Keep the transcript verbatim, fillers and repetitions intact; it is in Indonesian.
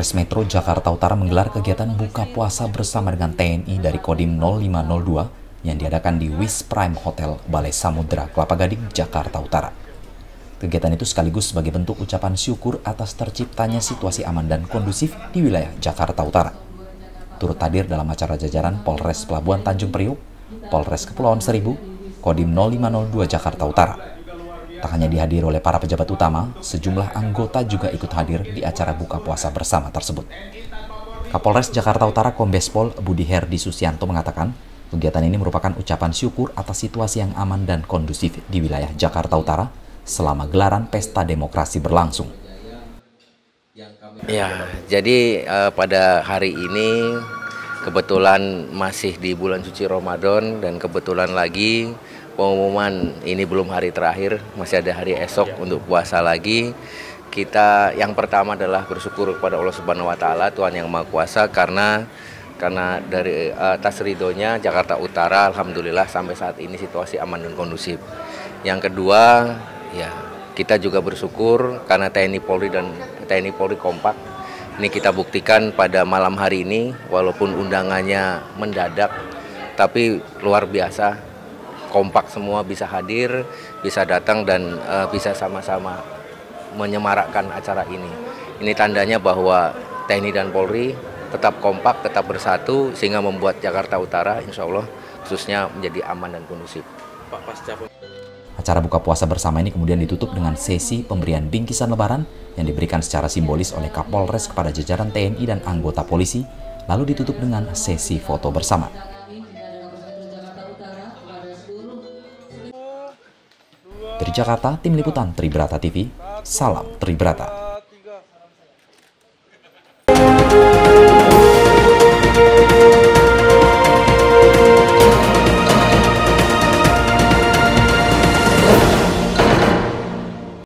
Polres Metro Jakarta Utara menggelar kegiatan buka puasa bersama dengan T N I dari Kodim nol lima nol dua yang diadakan di Wis Prime Hotel Balai Samudra, Kelapa Gading, Jakarta Utara. Kegiatan itu sekaligus sebagai bentuk ucapan syukur atas terciptanya situasi aman dan kondusif di wilayah Jakarta Utara. Turut hadir dalam acara jajaran Polres Pelabuhan Tanjung Priok, Polres Kepulauan Seribu, Kodim nol lima nol dua Jakarta Utara. Tak hanya dihadiri oleh para pejabat utama, sejumlah anggota juga ikut hadir di acara buka puasa bersama tersebut. Kapolres Jakarta Utara Kombes Pol Budi Herdi Susianto mengatakan, kegiatan ini merupakan ucapan syukur atas situasi yang aman dan kondusif di wilayah Jakarta Utara selama gelaran pesta demokrasi berlangsung. Ya, jadi uh, pada hari ini kebetulan masih di bulan suci Ramadan dan kebetulan lagi pengumuman ini belum hari terakhir, masih ada hari esok untuk puasa lagi. Kita yang pertama adalah bersyukur kepada Allah Subhanahu wa taala, Tuhan yang Maha Kuasa, karena karena dari atas ridhonya Jakarta Utara alhamdulillah sampai saat ini situasi aman dan kondusif. Yang kedua, ya kita juga bersyukur karena T N I Polri dan T N I Polri kompak. Ini kita buktikan pada malam hari ini, walaupun undangannya mendadak, tapi luar biasa. Kompak semua bisa hadir, bisa datang dan uh, bisa sama-sama menyemarakkan acara ini. Ini tandanya bahwa T N I dan Polri tetap kompak, tetap bersatu, sehingga membuat Jakarta Utara insya Allah khususnya menjadi aman dan kondusif. Acara buka puasa bersama ini kemudian ditutup dengan sesi pemberian bingkisan lebaran yang diberikan secara simbolis oleh Kapolres kepada jajaran T N I dan anggota polisi, lalu ditutup dengan sesi foto bersama. Dari Jakarta, Tim Liputan Tribrata T V, salam Tribrata.